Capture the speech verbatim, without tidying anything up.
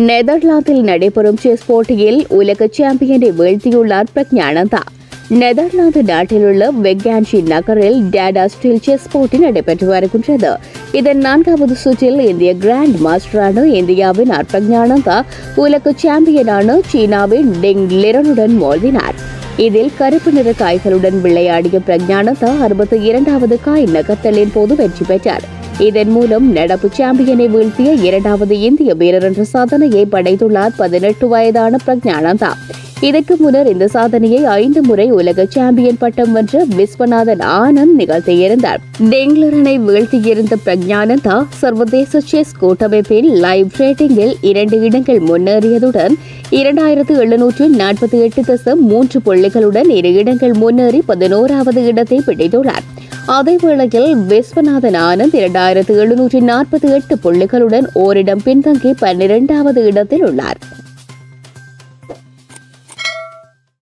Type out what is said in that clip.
நெதர்லாந்தில் நடைபெறும் செஸ் போட்டியில் உலக சாம்பியனை வீழ்த்தியுள்ளார் பிரக்ஞானந்தா. நெதர்லாந்து நாட்டில் உள்ள வெக்கான்சி நகரில் டாடா ஸ்டீல் செஸ் போட்டி நடைபெற்று வருகின்றது. இதன் நான்காவது சுற்றில் இந்திய கிராண்ட் மாஸ்டரான இந்தியாவின் பிரக்ஞானந்தா உலக சாம்பியனான சீனாவின் டெங் லிரனுடன் மோதினார். இதில் கருப்பு நிற காய்களுடன் விளையாடிய பிரக்ஞானந்தா அறுபத்தி இரண்டாவது காய் நகர்த்தலின் போது வெற்றி பெற்றார். இதன் மூலம் நடப்பு சாம்பியனை வீழ்த்திய இரண்டாவது இந்திய வீரர் என்ற சாதனையை படைத்துள்ளார் பதினெட்டு வயதான பிரக்ஞானந்தா. இதற்கு முன்னர் இந்த சாதனையை ஐந்து முறை உலக சாம்பியன் பட்டம் வென்ற விஸ்வநாதன் ஆனந்த் நிகழ்த்தியிருந்தார். டெங்லரனை வீழ்த்தியிருந்த பிரக்ஞானந்தா சர்வதேச செஸ் கூட்டமைப்பின் லைவ் ரேட்டிங்கில் இரண்டு இடங்கள் முன்னேறியதுடன் இரண்டாயிரத்து எழுநூற்று நாற்பத்தி எட்டு தசம் மூன்று புள்ளிகளுடன் இரு இடங்கள் முன்னேறி பதினோராவது இடத்தை பிடித்துள்ளார். அதேவேளையில் விஸ்வநாதன் ஆனந்த் இரண்டாயிரத்து எழுநூற்று நாற்பத்தி எட்டு புள்ளிகளுடன் ஓரிடம் பின்தங்கி பன்னிரண்டாவது இடத்தில் உள்ளார்.